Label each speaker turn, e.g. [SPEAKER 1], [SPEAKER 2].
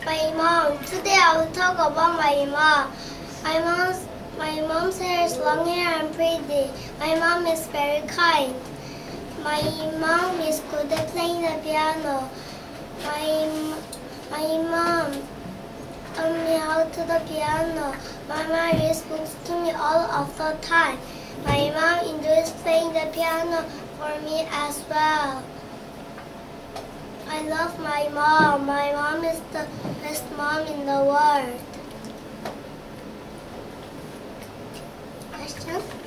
[SPEAKER 1] My mom. Today I will talk about my mom. My mom's hair is long hair and pretty. My mom is very kind. My mom is good at playing the piano. My mom taught me how to the piano. My mom reads books to me all of the time. My mom enjoys playing the piano for me as well. I love my mom. My mom is the best mom in the world. Question?